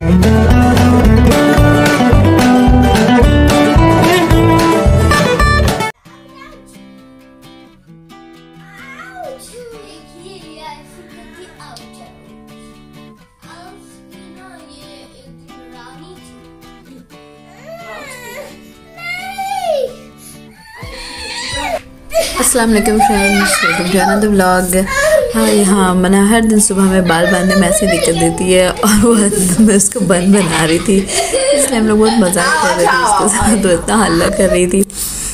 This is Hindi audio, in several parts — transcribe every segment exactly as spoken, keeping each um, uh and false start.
अस्सलाम वालेकुम friends, welcome to another vlog. हाँ यहाँ मना हर दिन सुबह में बाल बांधने में ऐसी दिक्कत देती है और वो मैं उसको बन बना रही थी, इसलिए हम लोग बहुत मजाक कर रहे थे उसके साथ, वो इतना हल्ला कर रही थी।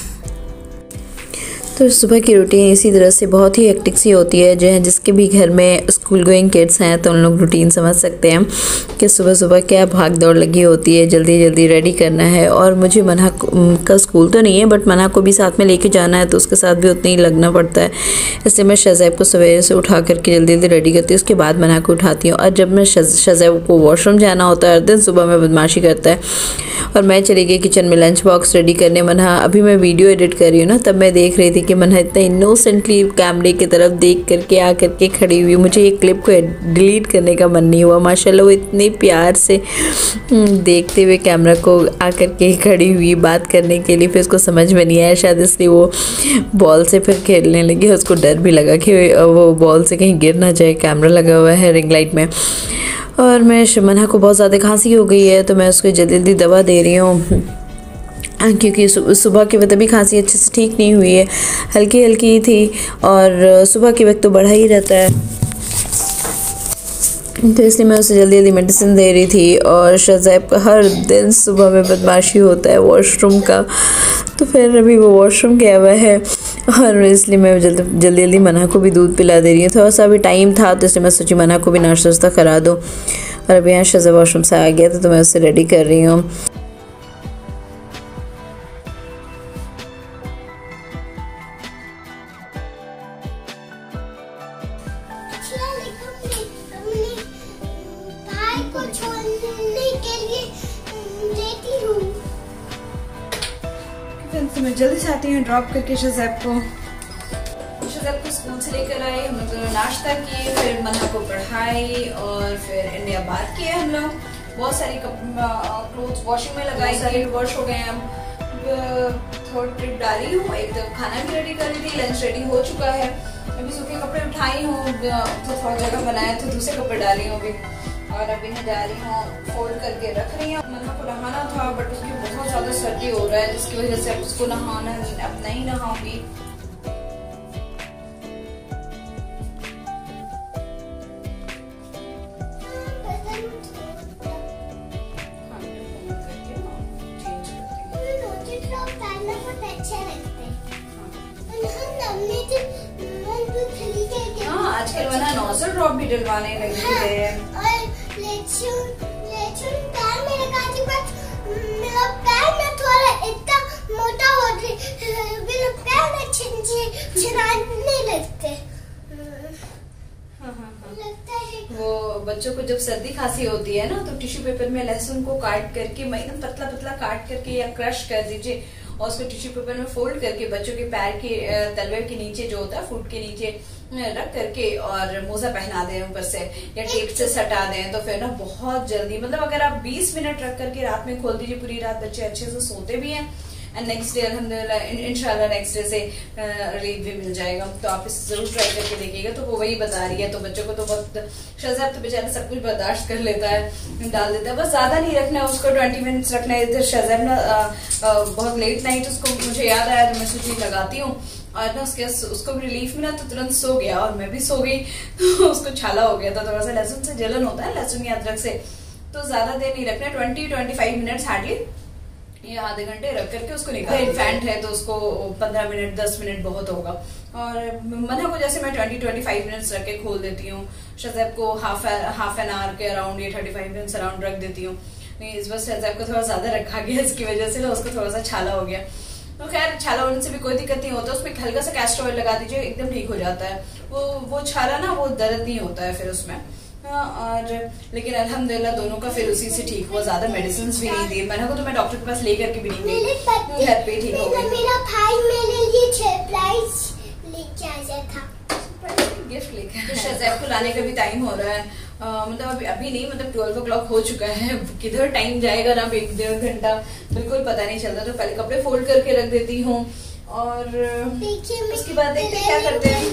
तो सुबह की रूटीन इसी तरह से बहुत ही हेक्टिक सी होती है। जो है जिसके भी घर में स्कूल गोइंग किड्स हैं तो उन लोग रूटीन समझ सकते हैं कि सुबह सुबह क्या भाग दौड़ लगी होती है, जल्दी जल्दी रेडी करना है। और मुझे मना का स्कूल तो नहीं है बट मना को भी साथ में लेके जाना है तो उसके साथ भी उतना ही लगना पड़ता है। इसलिए मैं शज़ैब को सवेरे से उठा करके जल्दी जल्दी रेडी करती हूँ, उसके बाद मना को उठाती हूँ। और जब मैं शज़ैब को वॉशरूम जाना होता है, हर दिन सुबह में बदमाशी करता है और मैं चली गई किचन में लंच बॉक्स रेडी करने। मना अभी मैं वीडियो एडिट कर रही हूँ ना, तब मैं देख रही थी कि मना इतना इनोसेंटली कैमरे की तरफ देख करके आ करके खड़ी हुई। मुझे ये क्लिप को डिलीट करने का मन नहीं हुआ। माशाल्लाह वो इतने प्यार से देखते हुए कैमरा को आ करके खड़ी हुई बात करने के लिए। फिर उसको समझ में नहीं आया शायद, इसलिए वो बॉल से फिर खेलने लगी। उसको डर भी लगा कि वो बॉल से कहीं गिर ना जाए, कैमरा लगा हुआ है रिंग लाइट में। और मैं मना को बहुत ज़्यादा खांसी हो गई है तो मैं उसको जल्दी जल्दी दवा दे रही हूँ, क्योंकि सुबह के वक्त अभी खांसी अच्छे से ठीक नहीं हुई है, हल्की हल्की ही थी और सुबह के वक्त तो बढ़ा ही रहता है। तो इसलिए मैं उसे जल्दी जल्दी मेडिसिन दे रही थी। और शज़ैब का हर दिन सुबह में बदमाशी होता है वॉशरूम का, तो फिर अभी वो वॉशरूम गया हुआ है और इसलिए मैं जल्दी जल्दी जल्दी मना को भी दूध पिला दे रही हूँ। थोड़ा सा अभी टाइम था तो इसलिए मैं सोची मना को भी नाश्ता वास्ता करा दूँ। और अभी यहाँ शज़ैब वॉशरूम से आ गया था तो मैं उसे रेडी कर रही हूँ। तो मैं जल्दी से आती हूँ ड्रॉप करके शज़ैब को। शज़ैब को स्कूल से लेकर आए, हम लोग नाश्ता किए, फिर मना को पढ़ाई और फिर इंडिया बात किए। हम लोग बहुत सारी क्लोथ्स वॉशिंग में लगाई, सारे वॉश हो गए। हम थर्ड ट्रिप डाली हूँ, एक तो खाना भी रेडी कर रही थी, लंच रेडी हो चुका है। अभी सूखे कपड़े उठाई हूँ तो थोड़ा जगह बनाया तो दूसरे कपड़े डाली हूँ अभी। और अभी मैं जा रही हूँ फोल्ड करके रख रही हूँ। मना को नहाना था बट उसकी बहुत ज़्यादा सर्दी हो रहा है जिसकी वजह से अब उसको नहाना अब नहीं नहाऊंगी। हाँ आजकल मना नोजल ड्रॉप भी डलवाने लगी है। पैर में लगा दी बट मेरा पैर में थोड़ा इतना मोटा हो गया, मेरे पैर में छिन छिनाने लगते लगता है। वो बच्चों को जब सर्दी खांसी होती है ना तो टिश्यू पेपर में लहसुन को काट करके एकदम पतला पतला काट करके या क्रश कर दीजिए और उसको टिश्यू पेपर में फोल्ड करके बच्चों के पैर के तलवे के नीचे जो होता है फुट के नीचे रख करके और मोजा पहना दें ऊपर से या टेप से सटा दें तो फिर ना बहुत जल्दी, मतलब अगर आप बीस मिनट रख करके रात में खोल दीजिए पूरी रात बच्चे अच्छे से सोते भी हैं एंड नेक्स्ट डे अल्हम्दुलिल्लाह इंशाल्लाह नेक्स्ट डे से रिलीफ भी मिल जाएगा। तो आप इसे जरूर ट्राई करके देखिएगा। तो वो वही बता रही है। तो बच्चों को तो बहुत, शज़ैब तो बेचारा सब कुछ बर्दाश्त कर लेता है, डाल देता है, बस ज्यादा नहीं रखना है उसको, ट्वेंटी मिनट्स रखना है। इधर शज़ैब ना बहुत लेट नाइट उसको मुझे याद आया तो मैं सोची लगाती हूँ और ना उसके उसको भी रिलीफ मिला तो तुरंत सो गया और मैं भी सो गई तो उसको छाला हो गया था। थोड़ा सा लहसुन से जलन होता है, लहसुन या अदरक से, तो ज्यादा देर नहीं रखना, twenty twenty five minutes hardly ये आधे घंटे रख करके उसको निकाल। इन्फेंट है तो उसको पंद्रह मिनट दस मिनट बहुत होगा। और मना को जैसे मैं ट्वेंटी ट्वेंटी फाइव मिनट्स रख के खोल देती हूँ, शज़ैब को हाफ हाफ एन आवर के अराउंड ये थर्टी फाइव मिनट्स अराउंड रख देती हूँ। नहीं इस बार शज़ैब को थोड़ा ज्यादा रखा गया, इसकी वजह से ना उसको थोड़ा सा छाला हो गया। तो खैर छाला होने से भी कोई दिक्कत नहीं होता, उसमें हल्का सा कैस्टर ऑयल लगा दीजिए, एकदम ठीक हो जाता है। वो वो छाला ना वो दर्द नहीं होता है फिर उसमें। और लेकिन अल्हम्दुलिल्लाह दोनों का फिर उसी से ठीक हुआ, ज्यादा मेडिसिन भी नहीं दी मैंने को, तो मैं डॉक्टर के पास लेकर के भी नहीं गई, घर पे ठीक हो गई। मेरा भाई मेरे लिए सरप्राइज लेके आया था, गिफ्ट लेकर। तो शज़ैब को लाने का भी टाइम हो रहा है मतलब अभी अभी नहीं, मतलब ट्वेल्व ओ क्लॉक हो चुका है, किधर टाइम जाएगा ना एक डेढ़ घंटा बिल्कुल पता नहीं चलता। तो पहले कपड़े फोल्ड करके रख देती हूँ और उसके बाद देखते क्या करते हैं।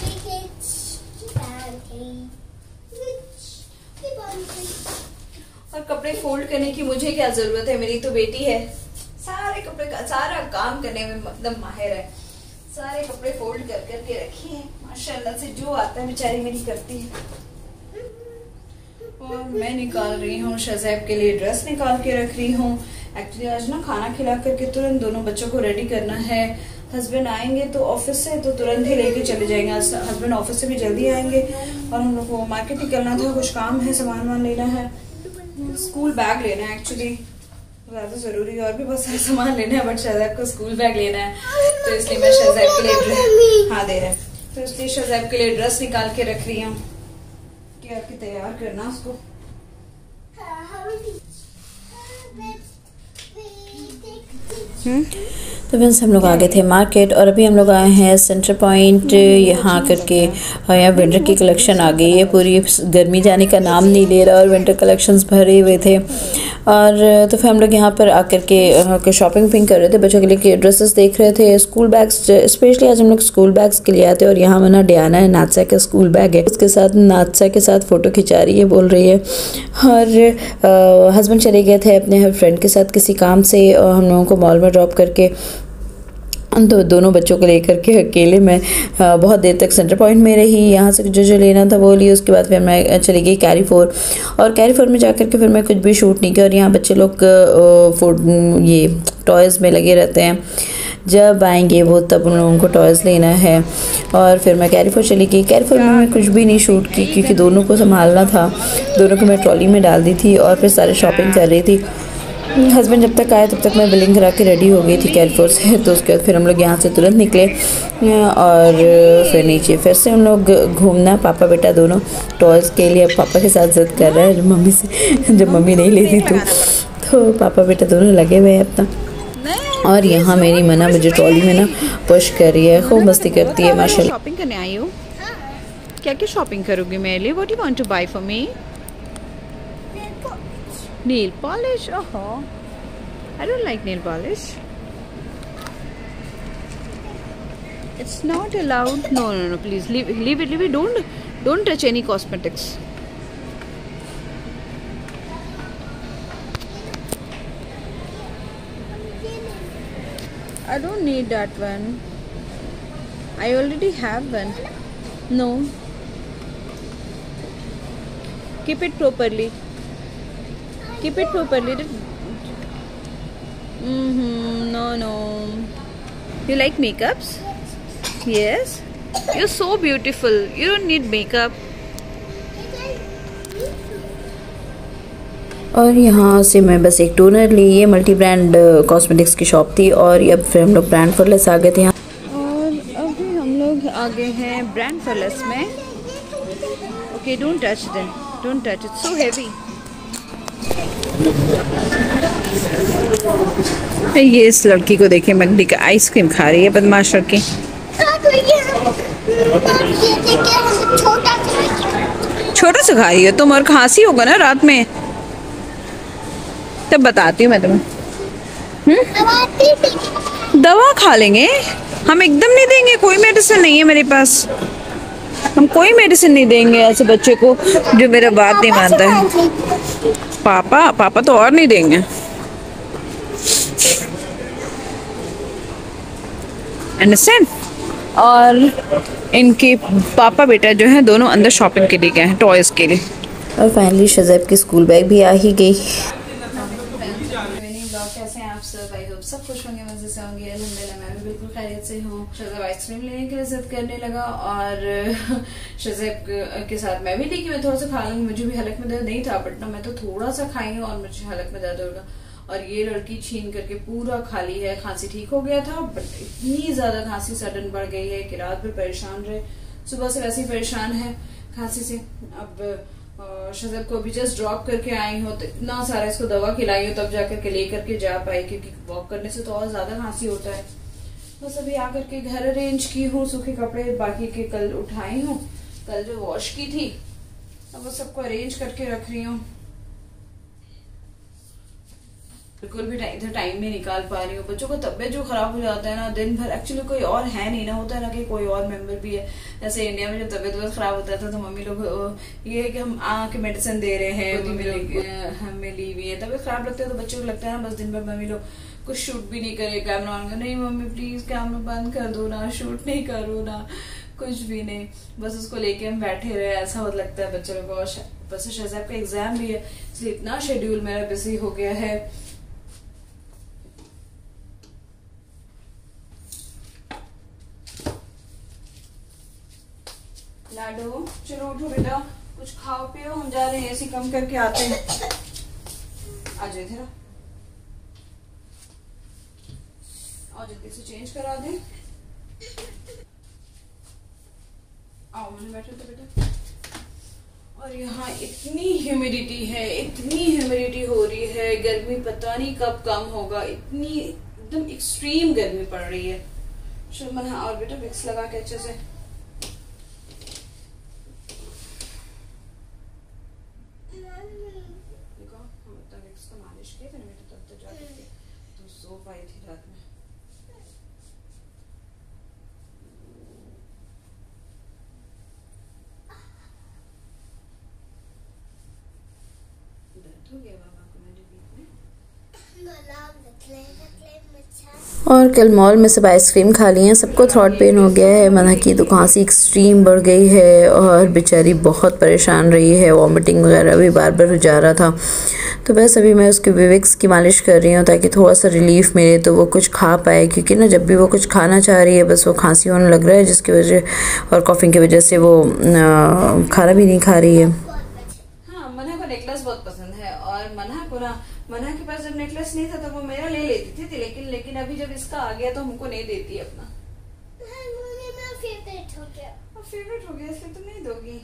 और कपड़े फोल्ड करने की मुझे क्या जरूरत है, मेरी तो बेटी है, सारे कपड़े का सारा काम करने में मतलब माहिर है। सारे कपड़े फोल्ड कर करके रखी है, माशाल्लाह से जो आता है बेचारी मेरी करती है। और मैं निकाल रही हूँ शज़ैब के लिए ड्रेस निकाल के रख रही हूँ। एक्चुअली आज ना खाना खिला करके तुरंत दोनों बच्चों को रेडी करना है। हस्बैंड आएंगे तो ऑफिस से तो तुरंत ही लेके चले जाएंगे। हस्बैंड ऑफिस से भी जल्दी आएंगे और हम लोग को मार्केट निकलना था, कुछ काम है, सामान वामान लेना है, स्कूल बैग लेना है एक्चुअली ज्यादा जरूरी है, और भी बहुत सारे सामान लेना है, बट शज़ैब को स्कूल बैग लेना है तो इसलिए मैं शज़ैब के लिए ड्रेस हाँ दे रहे हैं तो इसलिए शज़ैब के लिए ड्रेस निकाल के रख रही हूँ कि आपकी तैयार करना उसको। तो फ्रेंड्स हम लोग आ गए थे मार्केट और अभी हम लोग आए हैं सेंटर पॉइंट। यहाँ करके यहाँ विंटर की कलेक्शन आ गई है, पूरी गर्मी जाने का नाम नहीं ले रहा और विंटर कलेक्शंस भरे हुए थे। और तो फिर हम लोग यहाँ पर आकर के शॉपिंग पिंग कर रहे थे, बच्चों के लिए ड्रेसेस देख रहे थे, स्कूल बैग्स, स्पेशली आज हम लोग स्कूल बैग्स के लिए आते हैं। और यहाँ मना डियाना है, नादसा का स्कूल बैग है, उसके साथ नादसा के साथ फ़ोटो खिंचा रही है, बोल रही है। और हस्बैंड चले गए थे अपने फ्रेंड के साथ किसी काम से, और हम लोगों को मॉल में ड्रॉप करके तो दोनों बच्चों को लेकर के अकेले मैं बहुत देर तक सेंटर पॉइंट में रही। यहाँ से जो जो लेना था वो लिया। उसके बाद फिर मैं चली गई कैरी फोर, और कैरी फोर में जाकर के फिर मैं कुछ भी शूट नहीं किया। और यहाँ बच्चे लोग ये टॉयज़ में लगे रहते हैं, जब आएंगे वो तब उन लोगों को टॉयज़ लेना है। और फिर मैं कैरी फोर चली गई। कैरी फोर में मैं कुछ भी नहीं शूट की क्योंकि दोनों को संभालना था, दोनों को मैं ट्रॉली में डाल दी थी और फिर सारे शॉपिंग कर रही थी। हस्बैंड जब तक आए तब तक मैं बिलिंग करा के रेडी हो गई थी कैरी फोर से। तो उसके बाद फिर हम लोग यहाँ से तुरंत निकले और फिर नीचे फिर से हम लोग घूमना, पापा बेटा दोनों टॉयज़ के लिए पापा के साथ जिद कर रहा है मम्मी से, जब मम्मी नहीं लेती तो तो पापा बेटा दोनों लगे हुए हैं अपना। और यहाँ मेरी मना मुझे ट्रॉली में ना पुश कर रही है, खूब मस्ती करती है माशाल्लाह। शॉपिंग करने आई हो? क्या क्या शॉपिंग करोगी मेरे लिए? What you want to buy for me? Nail polish? Oh, I don't like nail polish. It's not allowed. No, no, no. Please leave, leave it, leave it. Don't, don't touch any cosmetics. I don't need that one. I already have one. No. Keep it properly. Keep it properly. Mm-hmm. No, no. You like makeups? Yes. You're so beautiful. You don't need makeup. और यहाँ से मैं बस एक टोनर ली, ये मल्टी ब्रांड कॉस्मेटिक्स की शॉप थी। और अब फिर हम लोग ब्रांड फॉरलेस आ गए थे यहाँ। और अभी हम लोग आ गए हैं ब्रांड फॉरलेस में। Okay, don't touch them, don't touch, it's so heavy. ये इस लड़की को देखिए, मगडी का आइसक्रीम खा रही है, बदमाश लड़की। छोटा सा खा रही है तुम, और खांसी होगा ना रात में तब बताती हूँ मैं तुम्हें। हम्म, दवा खा लेंगे हम, एकदम नहीं देंगे, कोई मेडिसिन नहीं है मेरे पास, हम कोई मेडिसिन नहीं देंगे ऐसे बच्चे को जो मेरा बात नहीं मानता है। पापा पापा तो और नहीं देंगे। अंडरस्टैंड? और इनके पापा बेटा जो है दोनों अंदर शॉपिंग के लिए गए हैं, टॉयज के लिए। और फाइनली शज़ैब की स्कूल बैग भी आ ही गई। कैसे हैं आप सब? आई होप सब खुश होंगे, मजे से होंगे। अल्हम्दुलिल्लाह मैं भी बिल्कुल खैरियत से हूँ। शज़ैब आइसक्रीम लेने के लिए जिद करने लगा और शज़ैब के साथ मैं भी ली कि मैं थोड़ा सा खा लूंगी, मुझे भी हलक में दर्द नहीं था, बट ना मैं तो थोड़ा सा खाई हूँ और मुझे हलक में दर्द होगा। और ये लड़की छीन करके पूरा खा ली है। खांसी ठीक हो गया था, बट इतनी ज्यादा खांसी सडन बढ़ गई है कि रात भर परेशान रहे, सुबह से वैसे ही परेशान है खांसी से। अब शज़ैब को अभी जस्ट ड्रॉप करके आई हूँ तो इतना सारा इसको दवा खिलाई हूँ तब जाकर के लेकर के जा पाई, क्योंकि वॉक करने से तो और ज्यादा खांसी होता है। बस अभी आकर के घर अरेंज की हूँ, सूखे कपड़े बाकी के कल उठाई हूँ, कल जो वॉश की थी अब वो सबको अरेंज करके रख रही हूँ। बिल्कुल भी इधर टाइम नहीं निकाल पा रही हूँ। बच्चों का तबियत जो खराब हो जाता है ना दिन भर, एक्चुअली कोई और है नहीं ना, होता है ना कि कोई और मेंबर भी है। जैसे इंडिया में जब तबियत वबियत खराब होता था तो मम्मी लोग ये है कि हम आके मेडिसिन दे रहे हैं, हमें ली हुई है, तबियत खराब लगता है तो बच्चों को लगता है ना बस दिन भर मम्मी लोग कुछ शूट भी नहीं करे, कैमरा ऑन कर, नहीं मम्मी प्लीज कैमरा बंद कर दो ना, शूट नहीं करो ना, कुछ भी नहीं, बस उसको लेके हम बैठे रहे, ऐसा होता लगता है बच्चों को। बस शहज़ैब का एग्जाम भी है इसलिए इतना शेड्यूल मेरा बिजी हो गया है। लाडो चलो उठो बेटा, कुछ खाओ पियो, हम जा रहे हैं एसी कम करके आते हैं। आ जाए थे और जल्दी से चेंज करा दे। आओ मैंने बैठे थे बेटा। और यहाँ इतनी ह्यूमिडिटी है, इतनी ह्यूमिडिटी हो रही है, गर्मी पता नहीं कब कम होगा, इतनी एकदम एक्सट्रीम गर्मी पड़ रही है। चलो मैंने और बेटा विक्स लगा के अच्छे से आई थी रात में। दर्द हो गया बाबा को मेरे बीच में। और कल मॉल में सब आइसक्रीम खा ली हैं, सबको थ्रोट पेन हो गया है, मना की तो खांसी एक्सट्रीम बढ़ गई है और बेचारी बहुत परेशान रही है, वॉमिटिंग वगैरह भी बार बार हो जा रहा था। तो बस अभी मैं उसकी विक्स की मालिश कर रही हूँ ताकि थोड़ा सा रिलीफ मिले तो वो कुछ खा पाए, क्योंकि ना जब भी वो कुछ खाना चाह रही है बस वो खांसी होने लग रहा है, जिसकी वजह और कॉफिंग की वजह से वो खाना भी नहीं खा रही है। हाँ, मन्हा को नेकलेस बहुत पसंद है और मन्हा को ना मन्हा के पास जब नेकलेस नहीं था तो वो मेरा ले लेती थी, लेकिन लेकिन अभी जब इसका आ गया तो हमको नहीं देती अपना। मेरा फेवरेट हो गया। फेवरेट हो गया इसलिए तुम नहीं दोगी।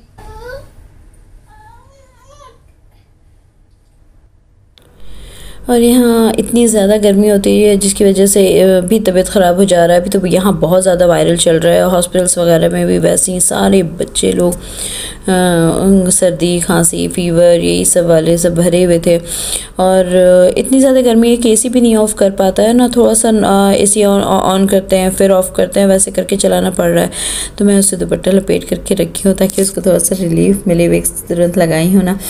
और यहाँ इतनी ज़्यादा गर्मी होती है जिसकी वजह से भी तबीयत ख़राब हो जा रहा है। अभी तो यहाँ बहुत ज़्यादा वायरल चल रहा है, हॉस्पिटल्स वगैरह में भी वैसे ही सारे बच्चे लोग आ, सर्दी खांसी फीवर यही सब वाले सब भरे हुए थे। और इतनी ज़्यादा गर्मी है कि एसी भी नहीं ऑफ़ कर पाता है ना, थोड़ा सा एसी ऑन ऑन करते हैं फिर ऑफ़ करते हैं, वैसे करके चलाना पड़ रहा है। तो मैं उससे दुपट्टा लपेट करके रखी हूँ ताकि उसको थोड़ा सा रिलीफ मिले। वे तुरंत लगाई हूँ ना।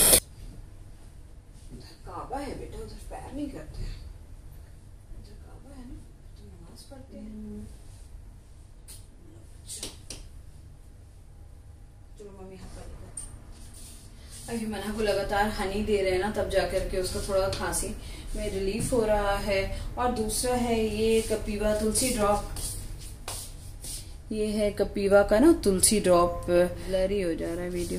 अभी मन्हा को लगातार हनी दे रहे हैं ना, तब जाकर के उसको थोड़ा खांसी में रिलीफ हो रहा है। और दूसरा है ये कपीवा तुलसी ड्रॉप, ये है कपीवा का ना तुलसी ड्रॉप। ब्लरी हो जा रहा है वीडियो।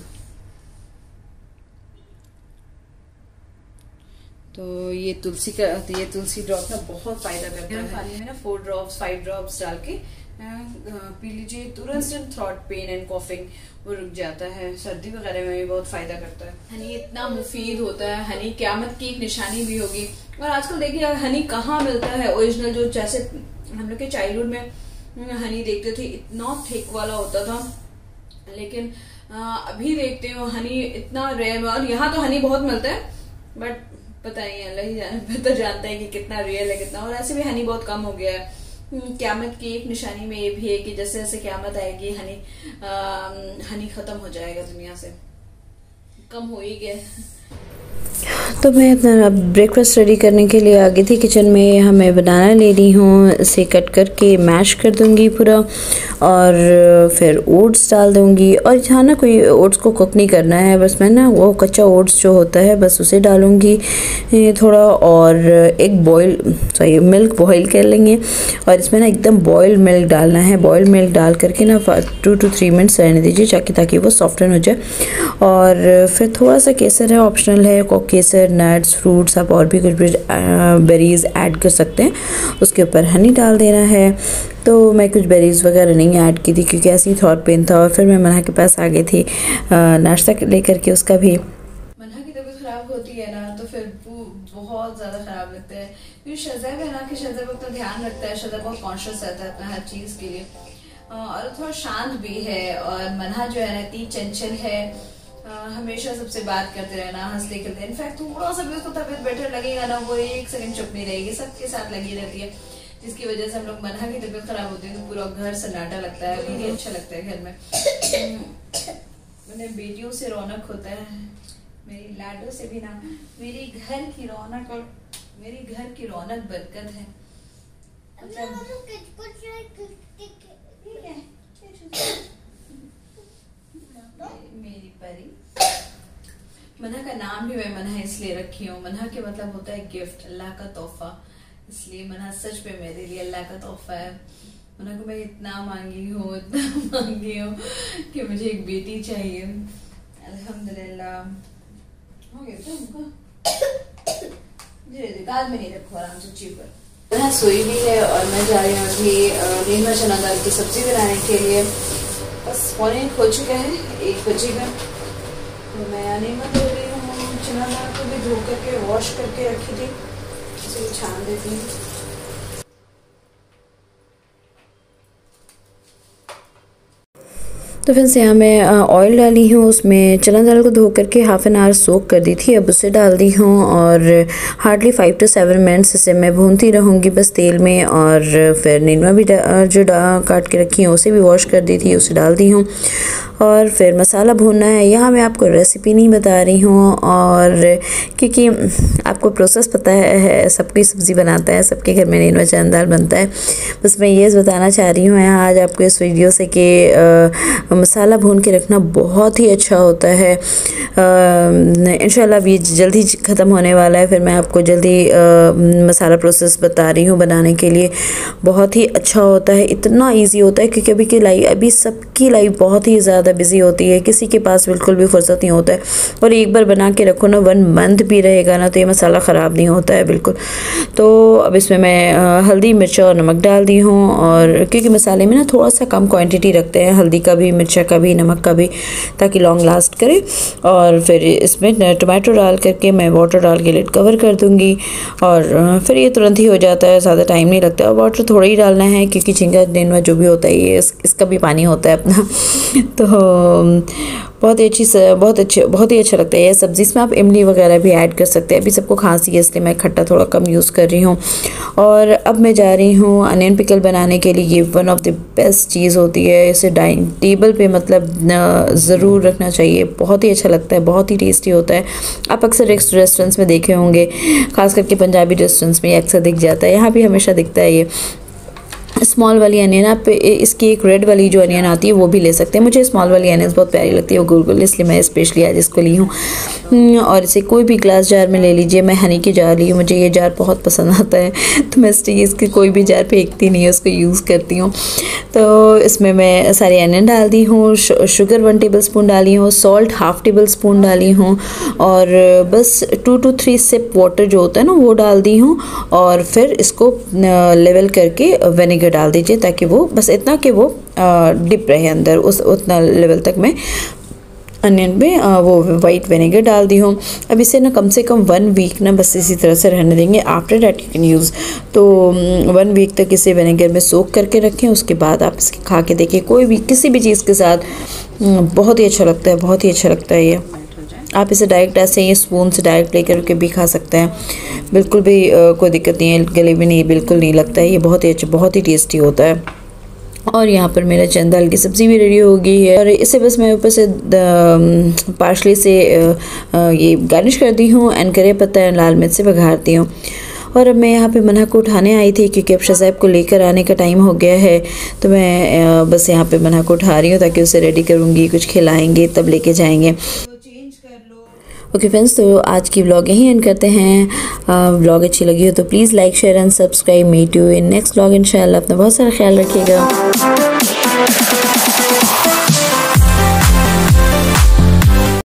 तो ये तुलसी का ये तुलसी ड्रॉप ना बहुत फायदा करता है। पानी में ना फोर ड्रॉप्स फाइव ड्रॉप्स डाल के पी लीजिए, तुरंत थ्रोट पेन एंड कॉफिंग वो रुक जाता है। सर्दी वगैरह में भी बहुत फायदा करता है। हनी इतना मुफीद होता है, हनी क़यामत की एक निशानी भी होगी। और आजकल देखिए हनी कहाँ मिलता है ओरिजिनल, जो जैसे हम लोग के चाइल्डहुड में हनी देखते थे इतना थिक वाला होता था, लेकिन आ, अभी देखते हो हनी इतना रेयर। और यहाँ तो हनी बहुत मिलता है बट पता नहीं अल्लाह ही जाने बेहतर जानता है कि कितना रियल है कितना। और ऐसे भी हनी बहुत कम हो गया है। क़यामत की एक निशानी में ये भी है कि जैसे जैसे क़यामत आएगी हनी आ, हनी खत्म हो जाएगा दुनिया से, कम हो ही गया। तो मैं अपना ब्रेकफास्ट रेडी करने के लिए आ गई थी किचन में। यहाँ मैं बनाना ले रही हूँ, इसे कट करके मैश कर दूँगी पूरा और फिर ओट्स डाल दूँगी। और यहाँ ना कोई ओट्स को कुक नहीं करना है, बस मैं ना वो कच्चा ओट्स जो होता है बस उसे डालूँगी थोड़ा, और एक बॉयल सॉरी मिल्क बॉयल कर लेंगे और इसमें ना एकदम बॉयल मिल्क डालना है। बॉयल मिल्क डाल करके ना टू टू थ्री मिनट्स रहने दीजिए ताकि ताकि वो सॉफ्टन हो जाए। और फिर थोड़ा सा केसर है, ऑप्शनल है, केसर नट्स फ्रूट्स आप और भी कुछ भी बेरीज़ ऐड कर सकते हैं। उसके ऊपर हनी डाल देना है। तो मैं कुछ बेरीज़ वगैरह नहीं ऐड की थी क्योंकि ऐसे ही थ्रोट पेन था। और फिर मैं मन्हा के पास आ गई थी नाश्ता लेकर के उसका भी। मन्हा की तबीयत खराब होती है ना तो फिर बहुत ज़्यादा खराब लगता है, क्योंकि शहज़ैब है ना कि शहज़ैब अपना ध्यान रखता है, शहज़ैब बहुत कॉन्शियस रहता है अपना हर चीज़ के लिए और थोड़ा शांत भी है। और मन्हा जो है ना इतनी चंचल है, हमेशा सबसे बात करते रहना, हंसते खेलते। इनफैक्ट थोड़ा सा भी उसको तबीयत बेटर लगेगा ना, वो एक सेकंड चुप नहीं रहेगी, सबके साथ लगी रहती है, जिसकी वजह से हम लोग मन्हा की तबीयत खराब होती है तो पूरा घर सन्नाटा लगता है, बहुत अच्छा लगता है घर में। मैंने बेटियों से रौनक होता है, मेरी लाडो से भी ना, मेरी घर की रौनक और मेरी घर की रौनक बरकत है। मेरी परी। मन्हा का नाम भी मैं मन्हा इसलिए रखी हूँ, मन्हा के मतलब होता है गिफ्ट, अल्लाह का तोहफा, इसलिए मन्हा सच में मेरे लिए अल्लाह का तोहफा है। मन्हा को मैं इतना मांगी हूँ, इतना मांगी हूँ कि मुझे एक बेटी चाहिए। अल्हम्दुलिल्लाह हो गया तो उनका काल में नहीं रखो, आराम से ची पर। मन्हा सोई भी है और मैं जा रही हूँ अभी नीमा चना दाल की सब्जी बनाने के लिए। बस पौने एक हो चुका है, एक बजेगा तो मैं नीमा धो रही हूँ। चना दाल को भी धो करके वॉश करके रखी थी, इसे छान देती हूँ। तो फ्रेंड्स यहाँ मैं ऑयल डाली हूँ, उसमें चना दाल को धो करके हाफ एन आवर सोक कर दी थी, अब उसे डाल दी हूँ और hardly five to seven minutes इसे मैं भूनती रहूँगी बस तेल में। और फिर नीनुआ भी जो काट के रखी है उसे भी वॉश कर दी थी, उसे डाल दी हूँ। और फिर मसाला भूनना है, यहाँ मैं आपको रेसिपी नहीं बता रही हूँ और क्योंकि आपको प्रोसेस पता है, है सबकी सब्ज़ी बनाता है, सबके घर में नीनुआ चना दाल बनता है। बस मैं ये बताना चाह रही हूँ यहाँ आज आपको इस वीडियो से कि मसाला भून के रखना बहुत ही अच्छा होता है। इंशाल्लाह अभी जल्दी ख़त्म होने वाला है, फिर मैं आपको जल्दी आ, मसाला प्रोसेस बता रही हूँ बनाने के लिए। बहुत ही अच्छा होता है, इतना इजी होता है क्योंकि अभी की लाइफ अभी सबकी लाइफ बहुत ही ज़्यादा बिजी होती है, किसी के पास बिल्कुल भी फुर्सत नहीं होता है। और एक बार बना के रखो ना, वन मंथ भी रहेगा ना तो ये मसाला ख़राब नहीं होता है बिल्कुल। तो अब इसमें मैं आ, हल्दी मिर्च और नमक डाल दी हूँ, और क्योंकि मसाले में ना थोड़ा सा कम क्वांटिटी रखते हैं, हल्दी का भी, मिर्चा का भी, नमक का भी, ताकि लॉन्ग लास्ट करे। और फिर इसमें टमाटो डाल करके मैं वाटर डाल के लिड कवर कर दूँगी और फिर ये तुरंत ही हो जाता है, ज़्यादा टाइम नहीं लगता। और वाटर थोड़ा ही डालना है क्योंकि झींगा नेनुआ जो भी होता है ये इस, इसका भी पानी होता है अपना। तो बहुत ही अच्छी बहुत अच्छे बहुत ही अच्छा लगता है ये सब्ज़ी। इसमें आप इमली वगैरह भी ऐड कर सकते हैं। अभी सबको खांसी है इसलिए मैं खट्टा थोड़ा कम यूज़ कर रही हूँ। और अब मैं जा रही हूँ अनियन पिकल बनाने के लिए। ये वन ऑफ द बेस्ट चीज़ होती है, इसे डाइनिंग टेबल पे मतलब ज़रूर रखना चाहिए, बहुत ही अच्छा लगता है, बहुत ही टेस्टी होता है। आप अक्सर रेस्टोरेंट्स में देखे होंगे, खास करके पंजाबी रेस्टोरेंट्स में अक्सर दिख जाता है, यहाँ भी हमेशा दिखता है ये स्मॉल वाली अनियन। आप इसकी एक रेड वाली जो अनियन आती है वो भी ले सकते हैं। मुझे स्मॉल वाली अनियन बहुत प्यारी लगती है, वो गोल गोल, इसलिए मैं स्पेशली आज इसको ली हूँ। और इसे कोई भी ग्लास जार में ले लीजिए। मैं हनी की जार ली हूँ, मुझे ये जार बहुत पसंद आता है तो मैं इसलिए इसके कोई भी जार फेंकती नहीं है, उसको यूज़ करती हूँ। तो इसमें मैं सारी अनियन डाल दी हूँ, शुगर वन टेबल स्पून डाली हूँ, सॉल्ट हाफ टेबल स्पून डाली हूँ, और बस two two three sip water जो होता है ना वो डाल दी हूँ। और फिर इसको लेवल करके विनेगर डाल दीजिए ताकि वो बस इतना कि वो डिप रहे अंदर, उस उतना लेवल तक मैं अनियन में वो वाइट विनेगर डाल दी हूँ। अब इसे ना कम से कम वन वीक ना बस इसी तरह से रहने देंगे। After that you can use. तो वन वीक तक इसे विनेगर में सोक करके रखें, उसके बाद आप इसके खा के देखिए, कोई भी किसी भी चीज़ के साथ बहुत ही अच्छा लगता है, बहुत ही अच्छा लगता है ये। आप इसे डायरेक्ट ऐसे ही स्पून से डायरेक्ट लेकर के भी खा सकते हैं, बिल्कुल भी आ, कोई दिक्कत नहीं है, गले भी नहीं बिल्कुल नहीं लगता है, ये बहुत ही अच्छा बहुत ही टेस्टी होता है। और यहाँ पर मेरा चना दाल की सब्ज़ी भी रेडी हो गई है और इसे बस मैं ऊपर से पार्सले से ये गार्निश कर दी हूँ एंड करी पत्ता एंड लाल मिर्च से बघारती हूँ। और अब मैं यहाँ पे मन्हा को उठाने आई थी क्योंकि अब शज़ैब को लेकर आने का टाइम हो गया है, तो मैं बस यहाँ पे मन्हा को उठा रही हूँ ताकि उसे रेडी करूँगी, कुछ खिलाएंगे तब लेके जाएंगे। ओके फ्रेंड्स, तो आज की व्लॉग यहीं एंड करते हैं। व्लॉग अच्छी लगी हो तो please like share and subscribe. Meet you in next vlog इंशाल्लाह। अपना बहुत सारा ख्याल रखिएगा।